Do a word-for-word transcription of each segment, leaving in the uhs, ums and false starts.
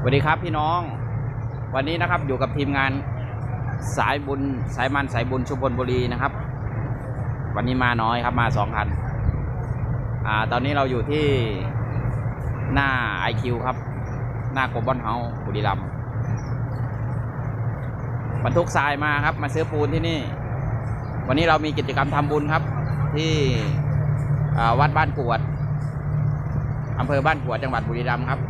วัสดีครับพี่น้องวันนี้นะครับอยู่กับทีมงานสายบุญสายมันสายบุญชุมพลบุรีนะครับวันนี้มาน้อยครับมาสองคันอ่าตอนนี้เราอยู่ที่หน้า ไอ คิว ครับหน้าโกลบอลเฮาส์บุรีรัมย์บรรทุกทรายมาครับมาซื้อปูนที่นี่วันนี้เรามีกิจกรรมทำบุญครับที่วัดบ้านกวดอำเภอบ้านกวดจังหวัดบุรีรัมย์ครับ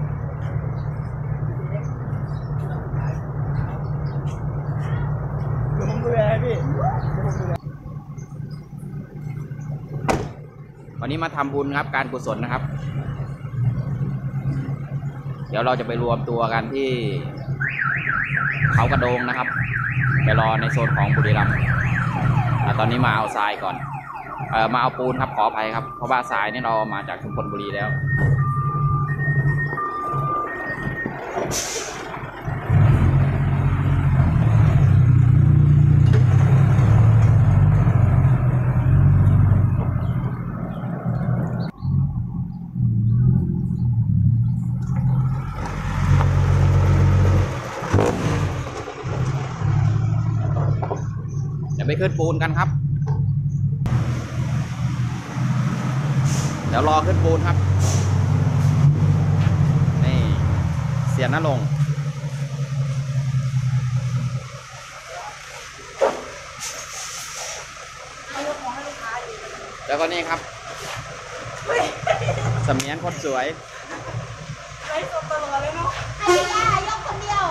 วันนี้มาทำบุญครับการกุศลนะครับเดี๋ยวเราจะไปรวมตัวกันที่เขากระโดงนะครับไปรอในโซนของบุรีรัมย์ตอนนี้มาเอาทรายก่อนเออมาเอาปูนครับขออภัยครับเพราะว่าทรายนี่เรามาจากชุมพลบุรีแล้วไปขึ้นปูนกันครับเดี๋ยวรอขึ้นปูนครับนี่เสียนนรงค์แล้วก็นี่ครับสมียนคนสวยไล่ตลอดเลยเนาะไอ้ย่ายกคนเดียว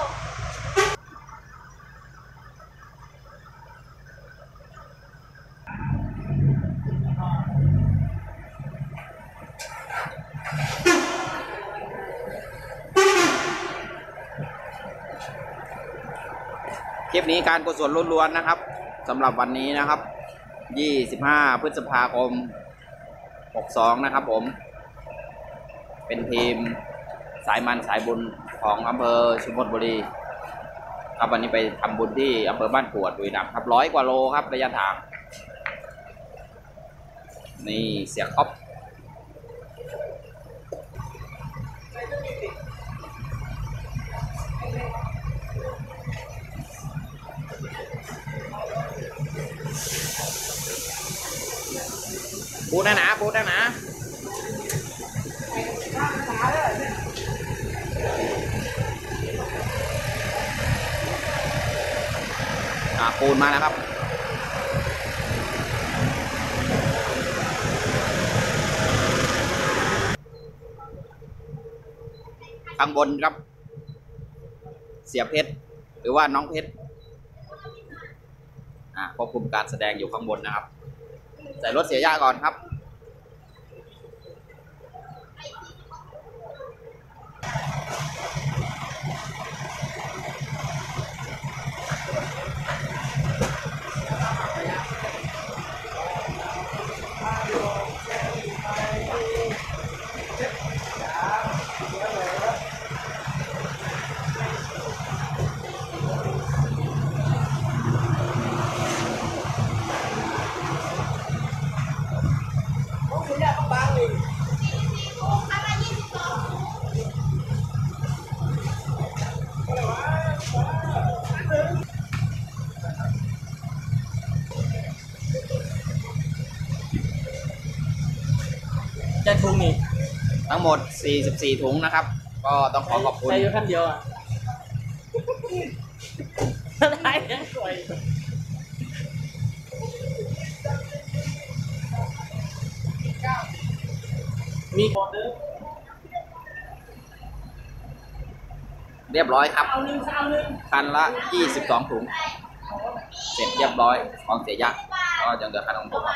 คลิปนี้การกุศลล้วนๆนะครับสำหรับวันนี้นะครับยี่สิบห้าพฤษภาคมหกสองนะครับผมเป็นทีมสายมันสายบุญของอำเภอชุมพลบุรีครับวันนี้ไปทำบุญที่อำเภอบ้านกวดบุรีรัมย์ครับร้อยกว่าโลครับระยะทางนี่เสียครอบปูนะหนาปูนะหนาอ่าปูนมาแล้วครับข้างบนครับเสียเพชรหรือว่าน้องเพชรอ่าควบคุมการแสดงอยู่ข้างบนนะครับใส่รถเสียยาก่อนครับจะถุงนี่ทั้งหมดสี่สิบสี่ถุงนะครับก็ต้องขอขอบคุณใช้อยู่ขั้นเดียวอ่ะได้ยังสวยมีออเดอร์เรียบร้อยครับคันละยี่สิบสองถุงเสร็จเรียบร้อยของเสียยะก็จะเหลือคันของผม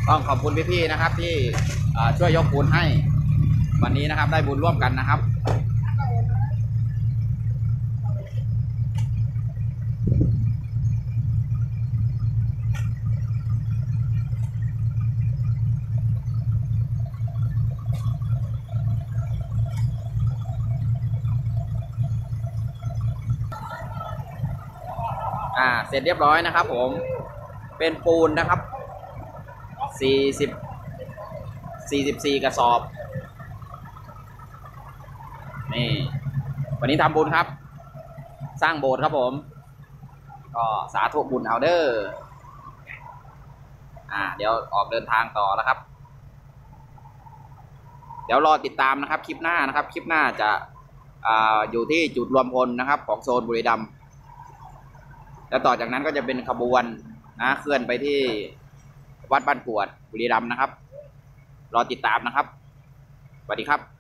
ต้องขอบคุณพี่ๆนะครับที่อ่าช่วยยกปูนให้วันนี้นะครับได้บุญร่วมกันนะครับ อ่าเสร็จเรียบร้อยนะครับผมเป็นปูนนะครับสี่สิบ สี่สิบสี่กระสอบนี่วันนี้ทำบุญครับสร้างโบสถ์ครับผมก็สาธุบุญเอาเดอร์อ่าเดี๋ยวออกเดินทางต่อแล้วครับเดี๋ยวรอติดตามนะครับคลิปหน้านะครับคลิปหน้าจะอ่าอยู่ที่จุดรวมพลนะครับของโซนบุรีรัมย์แล้วต่อจากนั้นก็จะเป็นขบวนนะเคลื่อนไปที่วัดบ้านกวดบุรีรัมย์นะครับรอติดตามนะครับสวัสดีครับ